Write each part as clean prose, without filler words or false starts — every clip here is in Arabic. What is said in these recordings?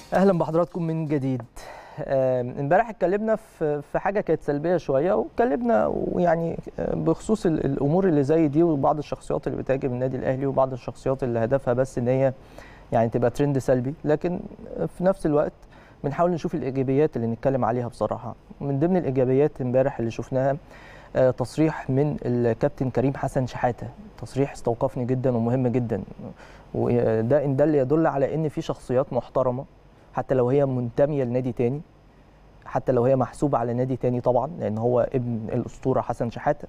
اهلا بحضراتكم من جديد. امبارح اتكلمنا في حاجه كانت سلبيه شويه، واتكلمنا ويعني بخصوص الامور اللي زي دي، وبعض الشخصيات اللي بتهاجم النادي الاهلي، وبعض الشخصيات اللي هدفها بس ان هي يعني تبقى ترند سلبي، لكن في نفس الوقت بنحاول نشوف الايجابيات اللي نتكلم عليها. بصراحه من ضمن الايجابيات امبارح اللي شفناها تصريح من الكابتن كريم حسن شحاته، تصريح استوقفني جدا ومهم جدا، وده ان دل يدل على ان في شخصيات محترمه حتى لو هي منتميه لنادي تاني، حتى لو هي محسوبه على نادي تاني طبعا، لان هو ابن الاسطوره حسن شحاته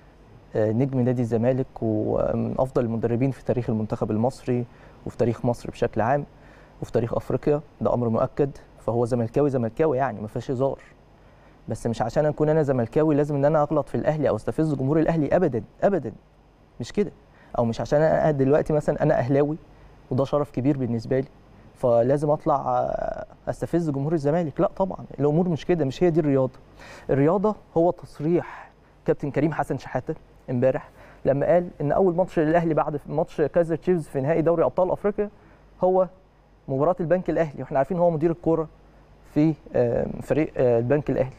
نجم نادي الزمالك ومن افضل المدربين في تاريخ المنتخب المصري وفي تاريخ مصر بشكل عام وفي تاريخ افريقيا، ده امر مؤكد. فهو زملكاوي زملكاوي يعني ما فيهاش هزار، بس مش عشان اكون انا زملكاوي لازم ان انا اغلط في الاهلي او استفز جمهور الاهلي، ابدا ابدا، مش كده. او مش عشان انا دلوقتي مثلا انا اهلاوي وده شرف كبير بالنسبه لي فلازم اطلع استفز جمهور الزمالك، لا طبعا، الامور مش كده، مش هي دي الرياضه. الرياضه هو تصريح كابتن كريم حسن شحاته امبارح لما قال ان اول ماتش للاهلي بعد ماتش كايزر تشيفز في نهائي دوري ابطال افريقيا هو مباراه البنك الاهلي، واحنا عارفين هو مدير الكوره في فريق البنك الاهلي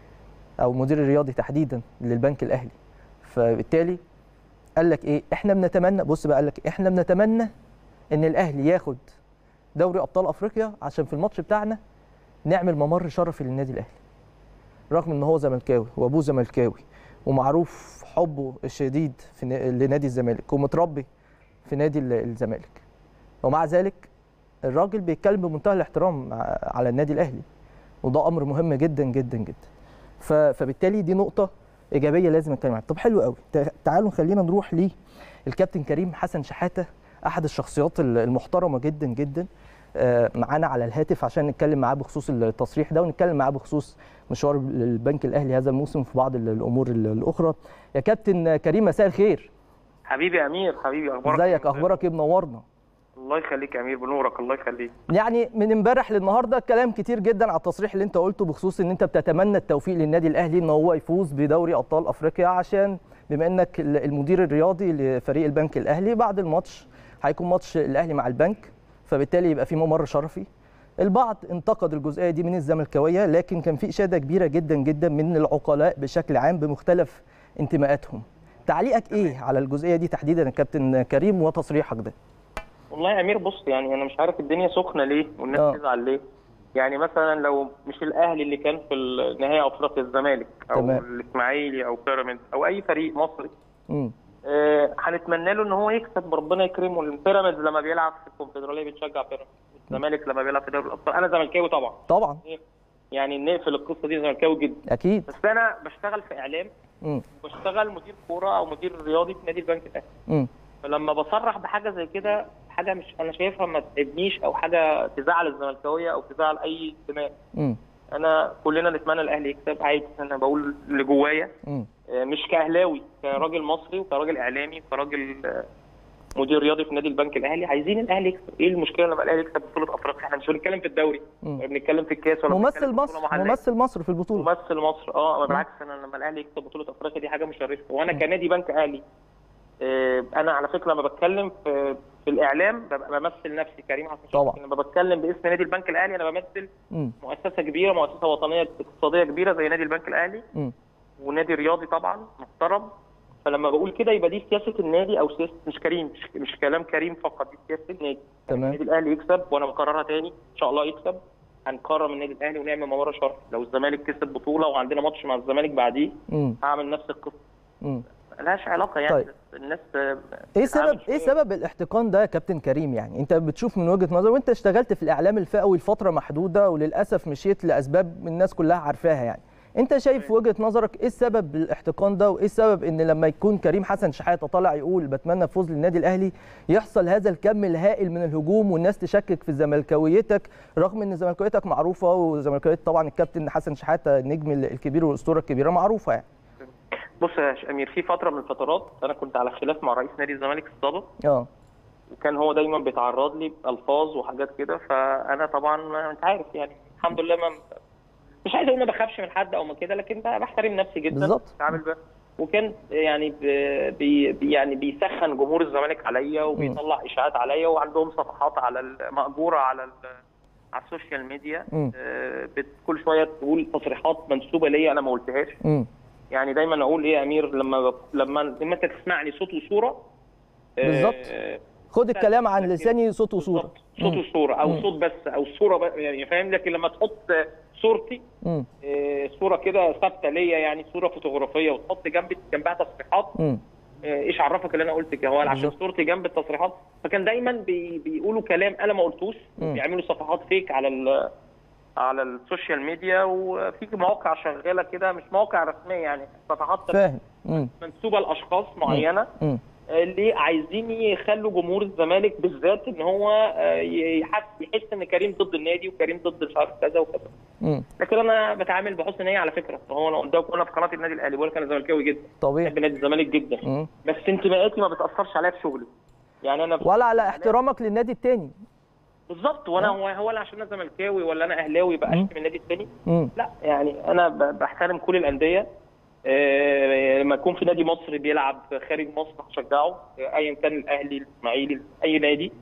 او مدير الرياضي تحديدا للبنك الاهلي. فبالتالي قال لك ايه، احنا بنتمنى، بص بقى، قال لك احنا بنتمنى ان الاهلي ياخد دوري ابطال افريقيا عشان في الماتش بتاعنا نعمل ممر شرفي للنادي الاهلي، رغم ان هو زملكاوي وابوه زملكاوي ومعروف حبه الشديد لنادي الزمالك ومتربي في نادي الزمالك، ومع ذلك الراجل بيتكلم بمنتهى الاحترام على النادي الاهلي، وده امر مهم جدا جدا جدا. فبالتالي دي نقطه ايجابيه لازم نتكلم عنها. طب حلو قوي، تعالوا خلينا نروح للكابتن كريم حسن شحاته، احد الشخصيات المحترمه جدا جدا، معانا على الهاتف عشان نتكلم معاه بخصوص التصريح ده، ونتكلم معاه بخصوص مشوار البنك الاهلي هذا الموسم في بعض الامور الاخرى. يا كابتن كريم مساء الخير. حبيبي يا امير، حبيبي، اخبارك ازيك؟ اخبارك ايه؟ منورنا. الله يخليك يا امير، بنورك، الله يخليك. يعني من امبارح للنهارده كلام كتير جدا على التصريح اللي انت قلته بخصوص ان انت بتتمنى التوفيق للنادي الاهلي ان هو يفوز بدوري ابطال افريقيا، عشان بما انك المدير الرياضي لفريق البنك الاهلي بعد الماتش هيكون ماتش الاهلي مع البنك، فبالتالي يبقى في ممر شرفي. البعض انتقد الجزئيه دي من الزملكاويه، لكن كان في اشاده كبيره جدا جدا من العقلاء بشكل عام بمختلف انتماءاتهم. تعليقك ايه على الجزئيه دي تحديدا يا كابتن كريم وتصريحك ده؟ والله يا امير بص، يعني انا مش عارف الدنيا سخنه ليه والناس تزعل ليه. يعني مثلا لو مش الاهلي اللي كان في النهائي افريقيا، الزمالك او الاسماعيلي او بيراميدز او اي فريق مصري، هنتمنى له ان هو يكسب، ربنا يكرمه. البيراميدز لما بيلعب في الكونفدراليه بتشجع بيراميدز، الزمالك لما بيلعب في دوري الابطال. انا زملكاوي طبعا يعني نقفل القصه دي، زملكاوي جدا اكيد، بس انا بشتغل في اعلام وبشتغل مدير كوره او مدير رياضي في نادي البنك الاهلي. فلما بصرح بحاجه زي كده، حاجه مش انا شايفها ما تعبنيش او حاجه تزعل الزملكاويه او تزعل اي انتماء. انا كلنا نتمنى الاهلي يكسب عادي، انا بقول اللي جوايا، مش كاهلاوي، كراجل مصري وكراجل اعلامي وكراجل مدير رياضي في نادي البنك الاهلي، عايزين الاهلي يكسب. ايه المشكله لما الاهلي يكسب بطوله افريقيا؟ احنا مش بنتكلم في الدوري ولا بنتكلم في الكاس ولا ممثل مصر، ممثل مصر في البطوله، ممثل مصر. بالعكس، انا لما الاهلي يكسب بطوله افريقيا دي حاجه مشرفه. وانا كنادي بنك اهلي، انا على فكره لما بتكلم في الاعلام ببقى بمثل نفسي كريم حسن طبعا. لما بتكلم باسم نادي البنك الاهلي انا بمثل مؤسسه كبيره، مؤسسه وطنيه اقتصاديه كبيره زي نادي البنك الاهلي، ونادي رياضي طبعا محترم. فلما بقول كده يبقى دي سياسه النادي، او سياسه مش كريم، مش كلام كريم فقط، دي سياسه النادي. تمام. النادي الاهلي يكسب، وانا بكررها تاني ان شاء الله يكسب، هنكرم النادي الاهلي ونعمل مباراه شرف. لو الزمالك كسب بطوله وعندنا ماتش مع الزمالك بعديه هعمل نفس القصه. ملهاش علاقه يعني. طيب. الناس ايه سبب الاحتقان ده يا كابتن كريم؟ يعني انت بتشوف من وجهه نظر، وانت اشتغلت في الاعلام الفئوي لفتره محدوده وللاسف مشيت لاسباب الناس كلها عارفاها، يعني انت شايف في وجهه نظرك ايه السبب الاحتقان ده، وايه السبب ان لما يكون كريم حسن شحاته طالع يقول بتمنى الفوز للنادي الاهلي يحصل هذا الكم الهائل من الهجوم والناس تشكك في زملكاويتك، رغم ان زملكاويتك معروفه، وزملكاويه طبعا الكابتن حسن شحاته النجم الكبير والاسطوره الكبيره معروفه يعني. بص يا امير، في فتره من الفترات انا كنت على خلاف مع رئيس نادي الزمالك السابق، وكان هو دايما بيتعرض لي بالفاظ وحاجات كده، فانا طبعا انت عارف يعني الحمد لله مش عايز اقول ما بخافش من حد او من كده، لكن بحترم نفسي جدا بالظبط. وكان يعني يعني بيسخن جمهور الزمالك عليا وبيطلع اشاعات عليا، وعندهم صفحات على مأجوره على السوشيال ميديا كل شويه تقول تصريحات منسوبه ليا انا ما قلتهاش. يعني دايما اقول ايه يا امير، لما انت تسمعني صوت وصوره بالظبط، خد الكلام عن لساني صوت وصوره. صوت وصوره او صوت بس او صوره يعني فاهم. لكن لما تحط صورتي صوره كده ثابته ليا، يعني صوره فوتوغرافيه، وتحط جنبها تصريحات، ايش عرفك اللي انا قلت كده؟ هو عشان صورتي جنب التصريحات. فكان دايما بيقولوا كلام انا ما قلتوش، بيعملوا صفحات فيك على السوشيال ميديا، وفي مواقع شغاله كده، مش مواقع رسميه يعني، صفحات فاهم منسوبه لاشخاص معينه اللي عايزين يخلوا جمهور الزمالك بالذات ان هو يحس ان كريم ضد النادي وكريم ضد مش عارف كذا وكذا. لكن انا بتعامل بحسن نيه على فكره. هو انا قدامكم هنا في قناه النادي الاهلي بقول لك انا زملكاوي جدا، طبيعي، بحب نادي الزمالك جدا، بس انتماءاتي ما بتاثرش عليا في شغلي. يعني انا ولا على احترامك للنادي الثاني. بالظبط. وانا هو انا عشان انا زملكاوي ولا انا اهلاوي بقى اشتم النادي الثاني؟ لا، يعني انا بحترم كل الانديه. لما يكون في نادي مصري بيلعب خارج مصر هشجعه، ايا كان الاهلي الاسماعيلي اي نادي.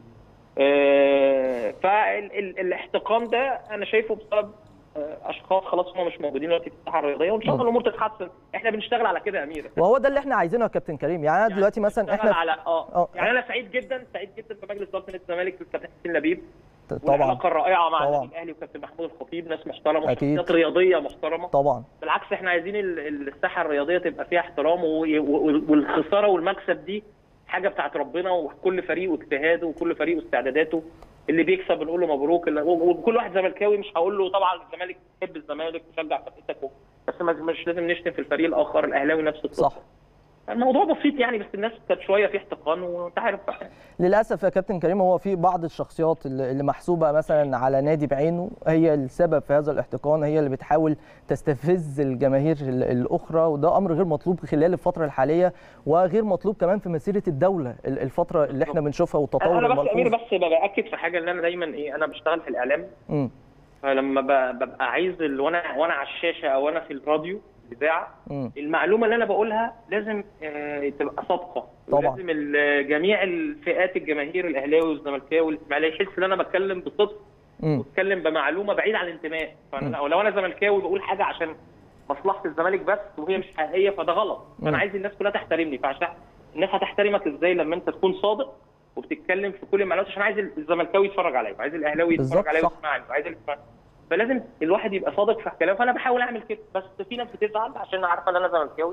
فالاحتقان ده انا شايفه بسبب اشخاص خلاص هم مش موجودين دلوقتي في الساحه الرياضيه، وان شاء الله الامور تتحسن. احنا بنشتغل على كده يا امير، وهو ده اللي احنا عايزينه يا كابتن كريم. يعني انا دلوقتي مثلا احنا على يعني انا سعيد جدا بمجلس اداره نادي الزمالك بالكابتن حسين لبيب، طبعا، والعلاقه الرائعه مع النادي الاهلي وكابتن محمود الخطيب، ناس محترمه، شخصيات رياضيه محترمه طبعا. بالعكس احنا عايزين الساحه الرياضيه تبقى فيها احترام، والخساره والمكسب دي حاجه بتاعت ربنا، وكل فريق واجتهاده وكل فريق واستعداداته. اللي بيكسب بنقول له مبروك، وكل واحد زملكاوي مش هقول له طبعا الزمالك تحب الزمالك وشجع فرقتك، بس مش لازم نشتم في الفريق الاخر. الاهلاوي نفس القصه. صح. الموضوع بسيط يعني، بس الناس كانت شويه في احتقان، وانت عارف بقى. للاسف يا كابتن كريم هو في بعض الشخصيات اللي محسوبه مثلا على نادي بعينه هي السبب في هذا الاحتقان، هي اللي بتحاول تستفز الجماهير الاخرى، وده امر غير مطلوب خلال الفتره الحاليه، وغير مطلوب كمان في مسيره الدوله الفتره اللي احنا بنشوفها والتطور الملحوظ. انا بس امير بس باكد في حاجه، ان انا دايما انا بشتغل في الاعلام، فلما ببقى عايز وانا على الشاشه او انا في الراديو الاذاعه، المعلومه اللي انا بقولها لازم تبقى صادقه، ولازم جميع الفئات، الجماهير الاهلاوي والزملكاوي والاسماعيلي يحس ان انا بتكلم بصدق واتكلم بمعلومه بعيد عن الانتماء. فانا لو انا زملكاوي بقول حاجه عشان مصلحه الزمالك بس وهي مش حقيقيه، فده غلط. فانا عايز الناس كلها تحترمني. فعشان الناس هتحترمك ازاي لما انت تكون صادق وبتتكلم في كل المعلومات؟ عشان عايز الزملكاوي يتفرج عليا، وعايز الاهلاوي يتفرج عليا ويسمعني، وعايز فلازم الواحد يبقى صادق في كلامه. فانا بحاول اعمل كده، بس في ناس بتزعل عشان عارفه ان انا زملكاوي،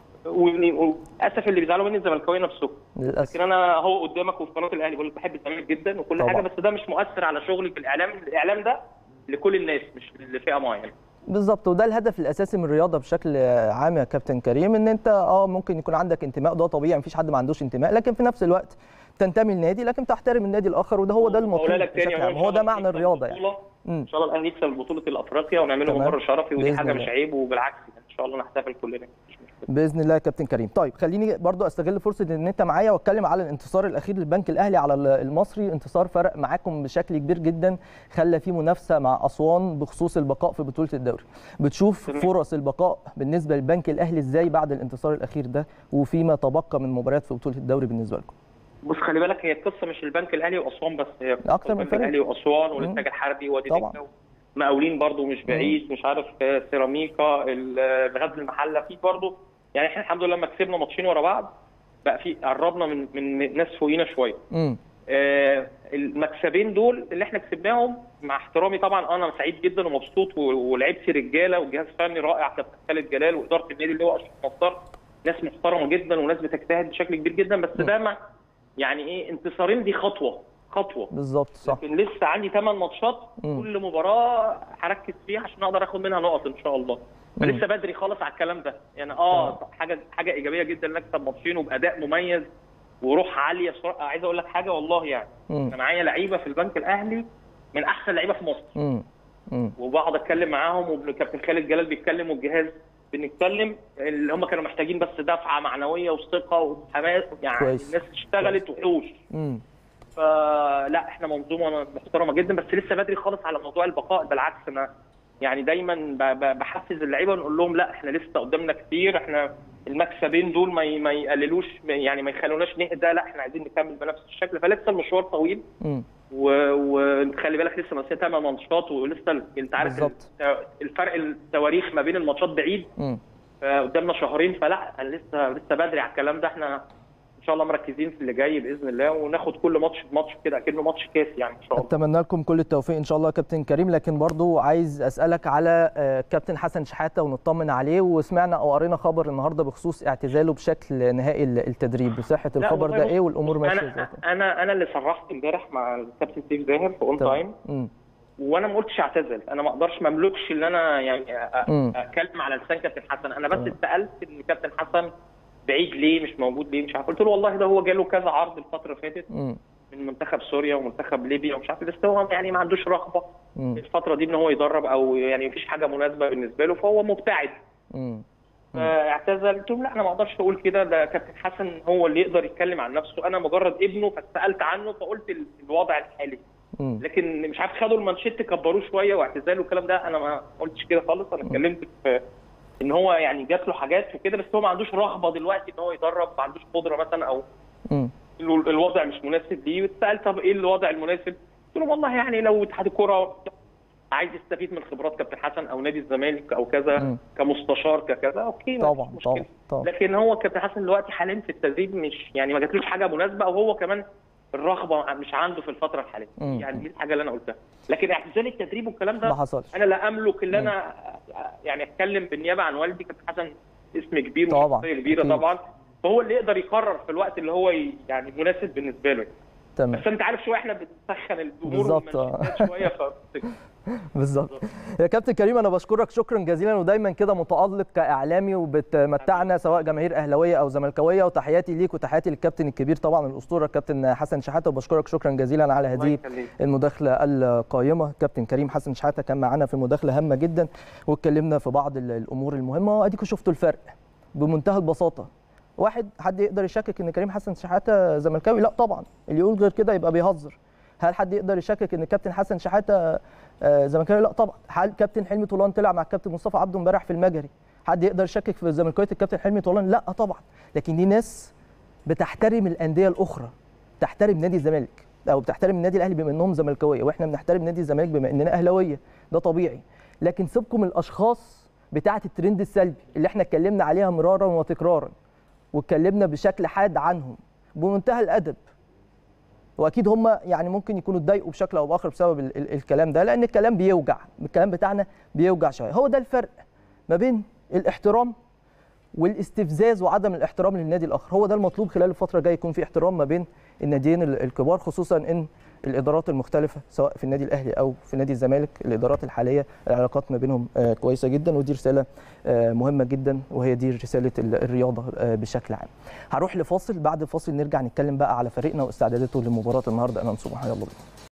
وللاسف اللي بيزعلوا مني الزملكاويه نفسهم. لكن انا هو قدامك وفي قناه الاهلي بقول لك بحب الزمالك جدا وكل حاجه، بس ده مش مؤثر على شغلي في الاعلام. الاعلام ده لكل الناس مش لفئه معينه. بالظبط، وده الهدف الاساسي من الرياضه بشكل عام يا كابتن كريم، ان انت ممكن يكون عندك انتماء، ده طبيعي، مفيش حد ما عندوش انتماء، لكن في نفس الوقت تنتمي للنادي لكن تحترم النادي الاخر، وده هو ده المطلوب بشكل عام. هو ده معنى الرياضه يعني. ان شاء الله الاهلي يكسب بطوله الافريقيا ونعمله ممر شرفي، ودي حاجه مش عيب، وبالعكس ان شاء الله نحتفل كلنا باذن الله يا كابتن كريم. طيب خليني برضو استغل فرصه ان انت معايا واتكلم على الانتصار الاخير للبنك الاهلي على المصري. انتصار فرق معاكم بشكل كبير جدا، خلى فيه منافسه مع اسوان بخصوص البقاء في بطوله الدوري. بتشوف فرص البقاء بالنسبه للبنك الاهلي ازاي بعد الانتصار الاخير ده، وفيما تبقى من مباريات في بطوله الدوري بالنسبه لكم؟ بص خلي بالك، هي القصه مش البنك الاهلي واسوان بس، هي اكتر من فريق. الاهلي واسوان والانتاج الحربي وادي دجله، مقاولين برضو مش بعيد، مش عارف سيراميكا، غزل المحله، في برضو يعني. احنا الحمد لله لما كسبنا ماتشين ورا بعض بقى في قربنا من ناس فوقينا شويه. المكسبين دول اللي احنا كسبناهم، مع احترامي طبعا انا سعيد جدا ومبسوط، ولعبتي رجاله وجهاز فني رائع، كابتن خالد جلال واداره النادي اللي هو اشرف نصار، ناس محترمه جدا وناس بتجتهد بشكل كبير جدا. بس ده يعني ايه، انتصارين دي خطوه بالظبط، صح. لكن لسه عندي 8 ماتشات، كل مباراه هركز فيها عشان اقدر اخد منها نقط ان شاء الله. فلسه بدري خالص على الكلام ده يعني. حاجه ايجابيه جدا نكسب ماتشين وباداء مميز وروح عاليه بسرعه. عايز اقول لك حاجه والله يعني، انا معايا لعيبه في البنك الاهلي من احسن لعيبه في مصر، وبقعد اتكلم معاهم، وكابتن خالد جلال بيتكلم والجهاز بنتكلم، اللي هم كانوا محتاجين بس دفعه معنويه وثقه وحماس يعني. كويس. الناس اشتغلت وحوش. فلا احنا منظومه محترمه جدا، بس لسه بدري خالص على موضوع البقاء. بالعكس انا يعني دايما بحفز اللعيبه ونقول لهم لا احنا لسه قدامنا كتير، احنا المكسبين دول ما يقللوش يعني، ما يخلوناش نهدى، لا احنا عايزين نكمل بنفس الشكل. فلسه المشوار طويل، وخلي بالك لسه ماشيه 8 ماتشات ولسه انت عارف بالظبط. الفرق التواريخ ما بين الماتشات بعيد. قدامنا شهرين، فلا لسه بدري على الكلام ده. احنا ان شاء الله مركزين في اللي جاي باذن الله، وناخد كل ماتش بماتش كده اكنه ماتش كاس يعني ان شاء الله. اتمنى لكم كل التوفيق ان شاء الله يا كابتن كريم. لكن برضو عايز اسالك على كابتن حسن شحاته ونطمن عليه، وسمعنا او قرينا خبر النهارده بخصوص اعتزاله بشكل نهائي التدريب، بصحه الخبر ده ايه والامور ماشيه ازاي؟ انا اللي صرحت امبارح مع الكابتن سيف زاهر في اون تايم، وانا ما قلتش اعتزل. انا ما اقدرش ما املكش ان انا يعني اتكلم على لسان كابتن حسن. انا بس اتسالت ان كابتن حسن بعيد ليه، مش موجود ليه، مش عارف. قلت له والله ده هو جاله كذا عرض الفتره اللي فاتت من منتخب سوريا ومنتخب ليبيا ومش عارف، بس هو يعني ما عندوش رغبه الفتره دي ان هو يدرب، او يعني مفيش حاجه مناسبه بالنسبه له، فهو مبتعد. اعتزل. قلت له لا انا ما اقدرش اقول كده، ده كابتن حسن هو اللي يقدر يتكلم عن نفسه، انا مجرد ابنه فسالت عنه فقلت الوضع الحالي. لكن مش عارف خدوا المانشيت كبروه شويه واعتزال والكلام ده، انا ما قلتش كده خالص. انا اتكلمت في ان هو يعني جات له حاجات وكده، بس هو ما عندوش رغبه دلوقتي ان هو يدرب، ما عندوش قدره مثلا، او الوضع مش مناسب ليه. واتسال طب ايه الوضع المناسب؟ قلت له والله يعني لو اتحاد الكوره عايز يستفيد من خبرات كابتن حسن او نادي الزمالك او كذا كمستشار ككذا، اوكي طبعا طبعا. لكن هو كابتن حسن دلوقتي حاليا في التدريب مش يعني ما جاتلوش حاجه مناسبه، او هو كمان الرغبه مش عنده في الفتره الحاليه. يعني دي الحاجه اللي انا قلتها. لكن اعتزال التدريب والكلام ده ما حصلش. انا لا املك ان انا يعني اتكلم بالنيابه عن والدي. كابتن حسن اسم كبير وشخصيه كبيره طبعا، فهو اللي يقدر يقرر في الوقت اللي هو يعني مناسب بالنسبه له. تمام. بس انت عارف شويه احنا بنسخن الامور شويه بالظبط. يا كابتن كريم انا بشكرك شكرا جزيلا، ودايما كده متالق كاعلامي وبتمتعنا سواء جماهير اهلاويه او زملكاويه، وتحياتي ليك وتحياتي للكابتن الكبير طبعا الاسطوره الكابتن حسن شحاته، وبشكرك شكرا جزيلا على هذه المداخله القيمه. كابتن كريم حسن شحاته كان معانا في مداخله هامه جدا، واتكلمنا في بعض الامور المهمه، واديكم شفتوا الفرق بمنتهى البساطه. حد يقدر يشكك ان كريم حسن شحاته زملكاوي؟ لا طبعا، اللي يقول غير كده يبقى بيهزر. هل حد يقدر يشكك ان كابتن حسن شحاته زملكاوي؟ لا طبعا. هل كابتن حلمي طولان طلع مع الكابتن مصطفى عبده امبارح في المجري؟ حد يقدر يشكك في زملكاويه الكابتن حلمي طولان؟ لا طبعا. لكن دي ناس بتحترم الانديه الاخرى، بتحترم نادي الزمالك او بتحترم النادي الاهلي بما انهم زملكاويه، واحنا بنحترم نادي الزمالك بما اننا اهلاويه، ده طبيعي. لكن سيبكم الاشخاص بتاعه الترند السلبي اللي احنا اتكلمنا عليها مرارا وتكرارا، واتكلمنا بشكل حاد عنهم بمنتهى الادب. واكيد هم يعني ممكن يكونوا اتضايقوا بشكل او باخر بسبب الكلام ده، لان الكلام بيوجع، الكلام بتاعنا بيوجع شويه. هو ده الفرق ما بين الاحترام والاستفزاز وعدم الاحترام للنادي الاخر. هو ده المطلوب خلال الفتره الجايه، يكون في احترام ما بين الناديين الكبار، خصوصا ان الادارات المختلفه سواء في النادي الاهلي او في نادي الزمالك الادارات الحاليه العلاقات ما بينهم كويسه جدا، ودي رساله مهمه جدا، وهي دي رساله الرياضه بشكل عام. هروح لفاصل، بعد الفاصل نرجع نتكلم بقى على فريقنا واستعداداته لمباراه النهارده امام سموحه. يلا بينا.